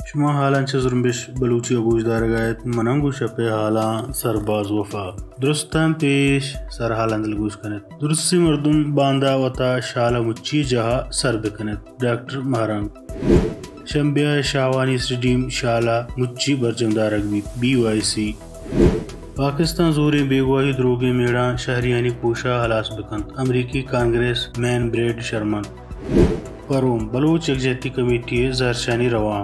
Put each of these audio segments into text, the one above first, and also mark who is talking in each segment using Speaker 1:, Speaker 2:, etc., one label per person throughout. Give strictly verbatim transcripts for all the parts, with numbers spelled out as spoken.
Speaker 1: شما حالا چه زرمبش بلوچی گوش دارگایت منانگو شپه حالا سرباز وفا درستان پیش سر حالا دل گوش کنید. درستی مردم باندا وطا شالا مچی جہا سر بکند. ڈاکٹر مہرنگ شنبه شاوانی اسٹیڈیم شالا مچی برجم دارگ بھی بی وائی سی پاکستان زوریں بیگواہی دروگے میڑاں شہریانی پوشا ہلاس بکند. امریکی کانگریس مین بریڈ شرمن پروم بلوچ یکجہتی کمیٹی زہرشانی رواں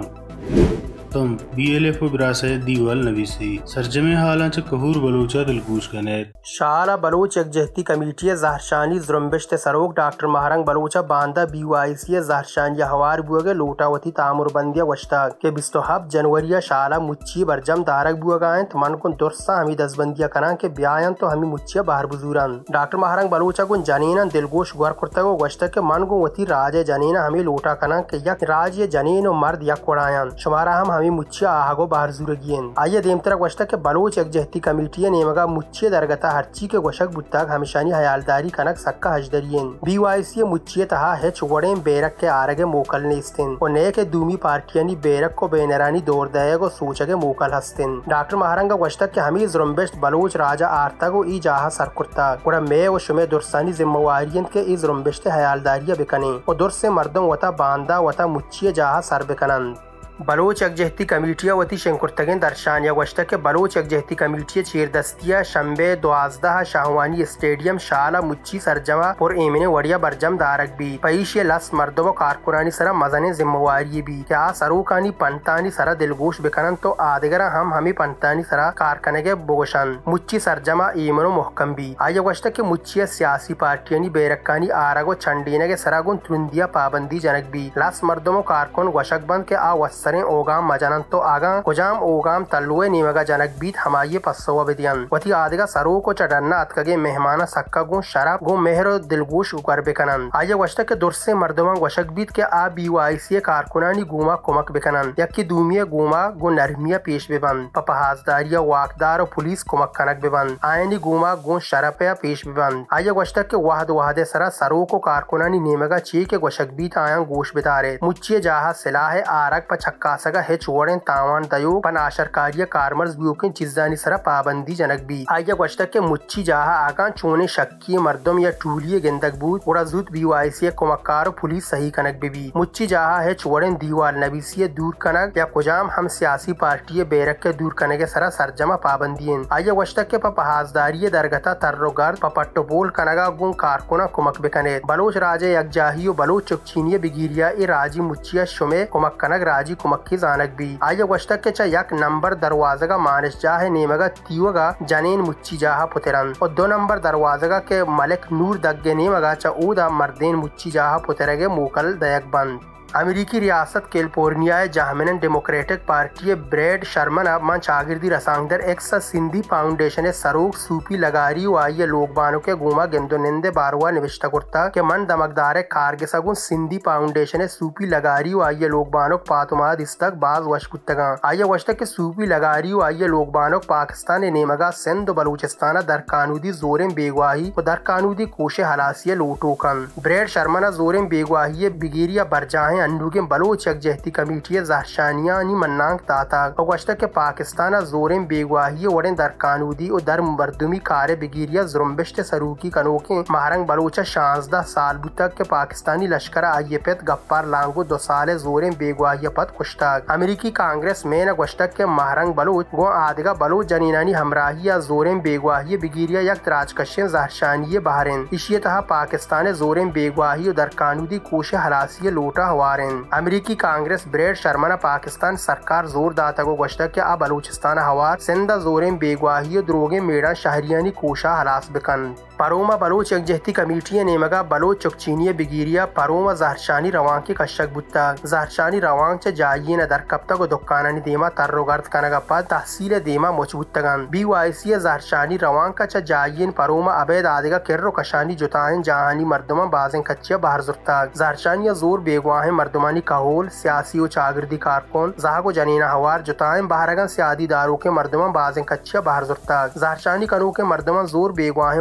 Speaker 1: تم بی ایل ایف براسے دیوال نویسی سرجمے حالاں چ کہور بلوچا دلگوش کنیت.
Speaker 2: شالا بلوچ یکجہتی کمیٹی زہرشانی زرمبشت سروک ڈاکٹر مہرنگ بلوچا باندہ بی وائی سی زہرشانی ہوار بوگے لوٹاوتی تعمر بندیا وشتا کے بیستوہب جنوری شالا مچی برجم دارک بوگائیں من کن درسا ہمی دس بندیا کنان کے بیاین تو ہمی مچیا باہر بزوران. ڈاکٹر مہرنگ بلوچا گن جنین دلگوش گور کرتگو وشتا کے من گن وتی راج جنین ہمی لوٹا کنان کے یک راج جنین و مرد یک کوڑائن شمارا ہم ہمی مچیا آہگو باہر زورگین. آئیے دیم ترک وشتا کے بلوچ یکجہتی کمیٹی نیمگا مچی درگتا ہرچی کے گوشک بتاگ ہمیشانی حیالداری کنک سکا حجدرین. بی وائی سی مچی تہا ہچ وڑیں بیرک کے آرگے موکل نیستن و نئے کے دومی پارٹیانی بیرک کو بینرانی دور دے گو سوچگے موکل ہستن. ڈاکٹر مہرنگا وشتا کے ہمی زرمبشت بلوچ راجا آرتگو ای جاہا سرکرتا گوڑا میں و شمع درسانی ذمہواریاں کے ای زرمبشت حیالداریہ بکنیں و درس مردم وطا باندہ وطا مچی جاہا سر بکنن. بلوچ یکجہتی کمیٹیا وتی شنکرتگین درشانیہ گوشتا کہ بلوچ یکجہتی کمیٹی چیر دستیا شنبے دوازدہ شاہوانی اسٹیڈیم شالا مچی سرجمہ پر ایمن وڑیا برجم دارک بھی پیشی لس مردم و کارکنانی سرا مزن ذمہواری بھی کیا سروکانی پنتانی سرا دلگوش بکنن تو آدگرہ ہم ہمی پنتانی سرا کارکنگے بوشن مچی سرجمہ ایمن و محکم بھی. آئیے گوشتا کہ مچی سیاسی پارٹیانی بیرکانی آرگو چھنڈینگے سراگون ترندیا پابندی جنک بھی لس مردم و کارکن گوشک بند کے آوس سریں اوگام مجانن تو آگاں کجام اوگام تلوے نیمگا جنک بیت ہمائی پسوا بدیان وتی آدگا سرو کو چڑھنا اتکگے مہمانہ سکا گون شراب گون مہر و دلگوش گر بکنن. آئیے وشتا کے درسے مردمان وشک بیت کے آ بی وائی سی کارکنانی گوما کمک بکنن یکی دومی گوما گون نرمیہ پیش ببند پپہازداریہ واقدار و پولیس کمک کنک ببند آئینی گوما گون شرپیا پیش ببند. آئیے وشتا کے واحد واحد سرا سرو کو کارکنانی نیمگا چی کے وشک بیت آیاں گوش بتارے مچی جاہا سلاح آرک پچھک کاسگا ہچ وڑیں تاوان دیو پن آشرکاریہ کارمرز بیوکن چیزانی سرا پابندی جنک بھی. آئیے گوشتا کے مچی جاہا آگاں چونے شکی مردم یا ٹولی گندگ بود وڑا زود بی وائی سی کمکار و پولیس صحیح کنک بھی بھی مچی جاہا ہچ وڑیں دیوال نویسی دور کنک یا کجام ہم سیاسی پارٹی بیرک کے دور کنگے سرا سرجمہ پابندین. آئیے گوشتا کے پپہازداری درگتا ترگرد پپٹو بول کنگا گون کارکنا کمک بکنے بلوچ راجے یک جاہی و بلوچ چکچینی بگیریا ای راجی مچیا شمع کمک کنک راجی کمک کی زانک بھی. آئیے گوشتا کے چا یک نمبر دروازگا مانش جاہ نیمگا تیوگا جنین مچی جاہا پترن اور دو نمبر دروازگا کے ملک نور دگے نیمگا چا اودا مردین مچی جاہا پترگے موکل دیک بند. امریکی ریاست کیلیفورنیا جہمنن ڈیموکریٹک پارٹی بریڈ شرمن اب من شاگردی رساندر ایکس سندھی فاؤنڈیشن سروک سوپی لگاری و آئیے لوگ بانو کے گوما گندو نندے باروا نوشتہ کرتا کہ من دمکدار کارگسگون سندھی فاؤنڈیشن سوپی لگاری و آئیے لوگ بانو پاتما دستک باز وش کتگاں. آئیے وشتا کہ سوپی لگاری و آئیے لوگ بانو پاکستان نیمگا سندھ و بلوچستانہ در قانودی زوریں بیگواہی و در قانودی کوش ہلاسی لوٹو کن. بریڈ شرمن زوریں بیگواہی بگیریا برجاہیں انڈوگیں بلوچ یکجہتی کمیٹی زہرشانیانی منانگ تاتا گوشتا کہ پاکستان زوریں بیگواہی وڑیں در قانودی و در مردمی کار بگیریا زرمبشت سروکی کنوکیں مہرنگ بلوچا شانزدہ سال بتک کے پاکستانی لشکر آئیے پت گپار لانگو دو سال زوریں بیگواہی پت کشتاگ. امریکی کانگریس مین گوشتا کہ مہرنگ بلوچ گو آدگا بلوچ جنینانی ہمراہی یا زوریں بیگواہی بگیریا یک تراجکشیں زہرشانی بہرین اشیے تہا پاکستان زوریں بیگواہی و در قانودی کوش ہلاسی لوٹا ہوا. امریکی کانگریس بریڈ شرمن پاکستان سرکار زور داتا کو گوشتا کہ آ بلوچستان ہوار سندہ زوریں بیگواہی و دروگیں میڑا شہریانی کوشا ہلاس بکن. پروما بلوچ یکجہتی کمیٹی نیمگا بلوچ چکچینی بگیریا پروما زہرشانی روان کی کشک بتا زہرشانی روان چ جائین در کپتگ و دکانانی دیما ترگرد کنگا پا تحصیل دیما مچبوتگان. بی وائی سی زہرشانی روان کا چ جائین پروما عبید آدگا کرو کشانی جتائن جہانی مردما بازیں کچیا باہر زرتا زہرشانی زور بیگواہیں مردمانی کہول سیاسی و چاگردی کارکن زہاگو جنینہ ہوار جتائیں بہرگان سیادی دارو کے مردمان بازیں کچیا باہر زرتا زہرشانی کنو کے مردمان زور بیگواہیں مردمانی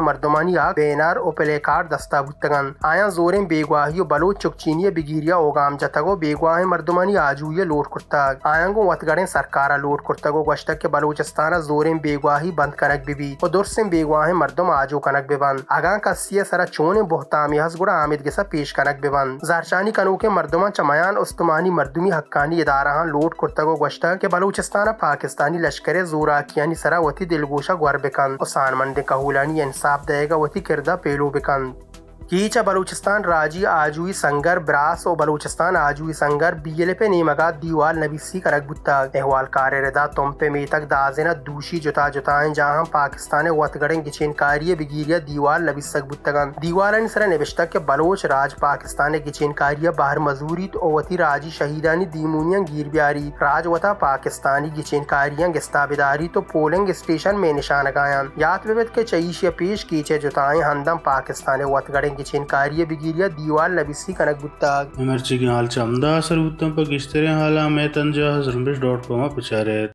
Speaker 2: मर्दमानी आग बैनर और प्लेकार्ड दस्ता बुतगन आया जोरें बेगवाही बलोच चुकचीनिया बिगिरिया ओगाम जतगो बेगवाही मर्दमानी आजुये लोट कुर्तग आयंगो वतगड़े सरकारा लोट कुर्तगो गश्तक के बलूचिस्तान जोरें बेगवाही बंद कनक बिबी और दुर्सिम बेगवाही मर्दम आजो कनक बिबन आगा कसिया सरा चोने बोहतामी हसगुड़ा आमिद गिसा पेश कनक बिबन जारशानी कनो के मर्दमा चमयान उस्तमानी मर्दमी हक्कानी इदारा लोट कुर्तगो गश्तक के बलूचिस्तान पाकिस्तानी लश्कर जोरा कियानी सरा वती दिलगोशा ग्वर बिकन और सानमंद कहूलानी इंसाफ देगा वती किरदा पेलो बिकन कीचा बलूचिस्तान राजी आजुई संगर ब्रास और बलूचिस्तान आजुई संगर बीएल पे नेमगा दीवाल नबीसी करक बुत्ता अहवाल कार्यरदा तुम पे में तक दाजेना दूशी जुता जुताएं जहां पाकिस्तान वतगड़े गिचेन कार्य बिगिरिया दीवाल नबीसक बुत्तगन दीवाल सर निविष्टक के बलोच राज पाकिस्तान गिचेन कार्य बाहर मजूरी तो वती राजी शहीदानी दीमुनिया गिर ब्यारी राजवता पाकिस्तानी गिचेन कार्य गिस्ताबिदारी तो पोलिंग स्टेशन में निशान गायन यात विविध के चईशिया पेश कीचे जुताएं हंदम पाकिस्तान वतगड़े गिचेन कार्य बिगिरिया दीवाल नबीसी कनक बुत्ता
Speaker 1: एमर्ची की हाल चमदा असर उत्तम पर किस तरह हाला मैं तंजा हजरम्बिश डॉट कॉम प्रचार